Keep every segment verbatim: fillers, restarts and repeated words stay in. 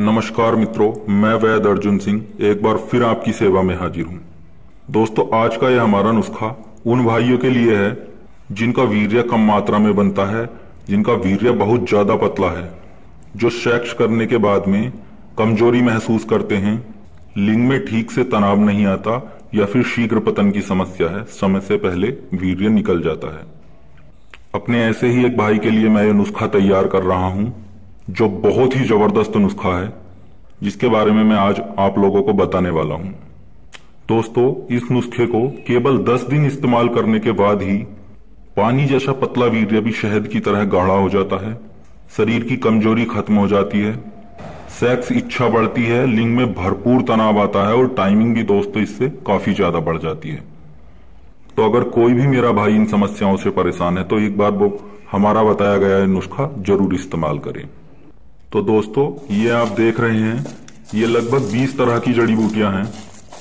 नमस्कार मित्रों, मैं वैद अर्जुन सिंह एक बार फिर आपकी सेवा में हाजिर हूं। दोस्तों, आज का यह हमारा नुस्खा उन भाइयों के लिए है जिनका वीर्य कम मात्रा में बनता है, जिनका वीर्य बहुत ज्यादा पतला है, जो सेक्स करने के बाद में कमजोरी महसूस करते हैं, लिंग में ठीक से तनाव नहीं आता या फिर शीघ्र पतन की समस्या है, समय से पहले वीर्य निकल जाता है। अपने ऐसे ही एक भाई के लिए मैं ये नुस्खा तैयार कर रहा हूं, जो बहुत ही जबरदस्त नुस्खा है, जिसके बारे में मैं आज आप लोगों को बताने वाला हूं। दोस्तों, इस नुस्खे को केवल दस दिन इस्तेमाल करने के बाद ही पानी जैसा पतला वीर्य भी शहद की तरह गाढ़ा हो जाता है, शरीर की कमजोरी खत्म हो जाती है, सेक्स इच्छा बढ़ती है, लिंग में भरपूर तनाव आता है और टाइमिंग भी दोस्तों इससे काफी ज्यादा बढ़ जाती है। तो अगर कोई भी मेरा भाई इन समस्याओं से परेशान है तो एक बार वो हमारा बताया गया नुस्खा जरूर इस्तेमाल करें। तो दोस्तों, ये आप देख रहे हैं, ये लगभग बीस तरह की जड़ी बूटियां हैं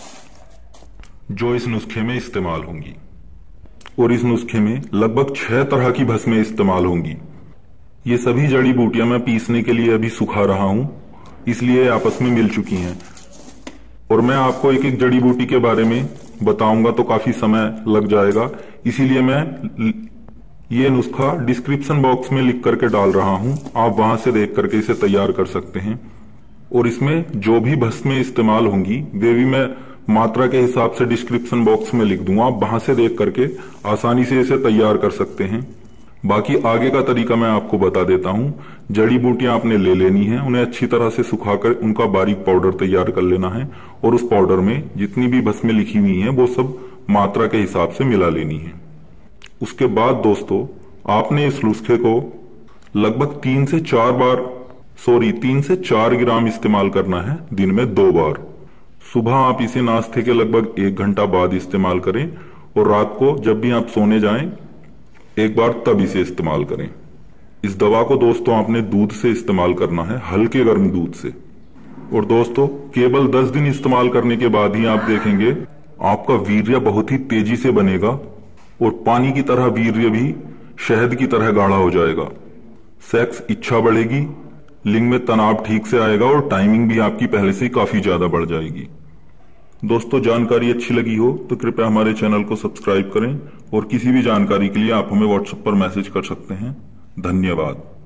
जो इस नुस्खे में इस्तेमाल होंगी, और इस नुस्खे में लगभग छह तरह की भस्में इस्तेमाल होंगी। ये सभी जड़ी बूटियां मैं पीसने के लिए अभी सुखा रहा हूं, इसलिए आपस में मिल चुकी हैं, और मैं आपको एक एक जड़ी बूटी के बारे में बताऊंगा तो काफी समय लग जाएगा, इसीलिए मैं ये नुस्खा डिस्क्रिप्शन बॉक्स में लिख करके डाल रहा हूं। आप वहां से देख करके इसे तैयार कर सकते हैं, और इसमें जो भी भस्में इस्तेमाल होंगी वे भी मैं मात्रा के हिसाब से डिस्क्रिप्शन बॉक्स में लिख दूंगा। आप वहां से देख करके आसानी से इसे तैयार कर सकते हैं। बाकी आगे का तरीका मैं आपको बता देता हूं। जड़ी बूटियां आपने ले लेनी है, उन्हें अच्छी तरह से सुखाकर उनका बारीक पाउडर तैयार कर लेना है, और उस पाउडर में जितनी भी भस्में लिखी हुई हैं वो सब मात्रा के हिसाब से मिला लेनी है। उसके बाद दोस्तों, आपने इस नुस्खे को लगभग तीन से चार बार सॉरी तीन से चार ग्राम इस्तेमाल करना है, दिन में दो बार। सुबह आप इसे नाश्ते के लगभग एक घंटा बाद इस्तेमाल करें, और रात को जब भी आप सोने जाएं एक बार तब इसे इस्तेमाल करें। इस दवा को दोस्तों आपने दूध से इस्तेमाल करना है, हल्के गर्म दूध से। और दोस्तों, केवल दस दिन इस्तेमाल करने के बाद ही आप देखेंगे आपका वीर्य बहुत ही तेजी से बनेगा, और पानी की तरह वीर्य भी शहद की तरह गाढ़ा हो जाएगा। सेक्स इच्छा बढ़ेगी, लिंग में तनाव ठीक से आएगा, और टाइमिंग भी आपकी पहले से काफी ज्यादा बढ़ जाएगी। दोस्तों, जानकारी अच्छी लगी हो तो कृपया हमारे चैनल को सब्सक्राइब करें, और किसी भी जानकारी के लिए आप हमें व्हाट्सएप पर मैसेज कर सकते हैं। धन्यवाद।